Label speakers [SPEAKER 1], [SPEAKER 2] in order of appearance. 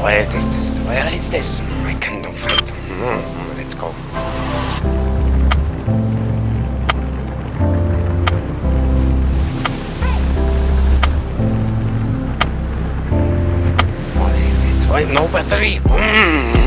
[SPEAKER 1] Where is this? Where is this? I can't find. Let's go. What is this? Why no battery?